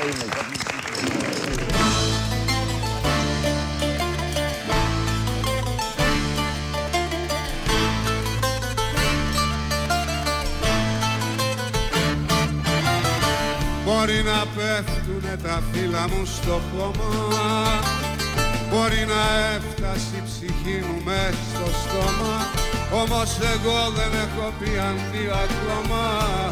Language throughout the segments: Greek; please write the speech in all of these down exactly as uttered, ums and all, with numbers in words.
Μπορεί να πέφτουνε τα φύλλα μου στο κόμμα, μπορεί να έφτασε η ψυχή μου μες στο στόμα, όμως εγώ δεν έχω πει αντίο ακόμα.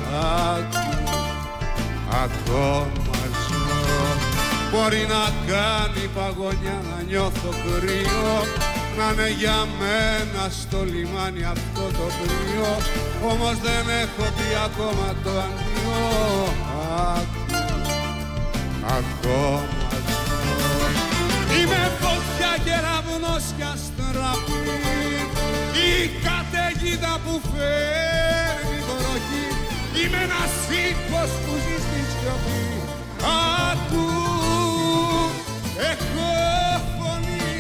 Ακόμα ζω. Μπορεί να κάνει παγωνιά, να νιώθω κρύο, να είναι για μένα στο λιμάνι αυτό το κρύο, όμως δεν έχω πει ακόμα το αντίο. Ακόμα ζω. Είμαι φωτιά, κεραυνός κι αστραπή, η καταιγίδα που φέρνει βροχή. Είμαι ένας ήχος που ζει στη σιωπή. Ακού, έχω φωνή.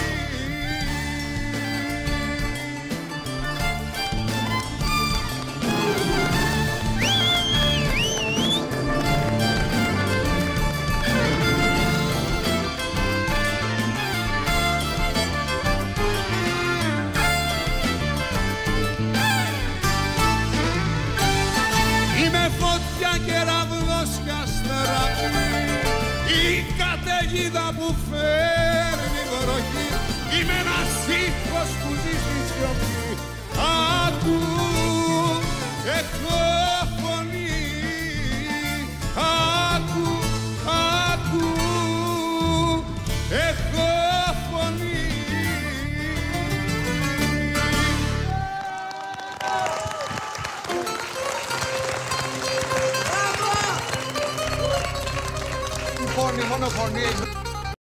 Κεραυνός κι αστραπή, η καταιγίδα που φέρνει βροχή. Είμαι ένας ήχος που ζει στη σιωπή. Ακού, έχω φωνή. Ακού, ακού, έχω φωνή. Φωνή, μόνο φωνή.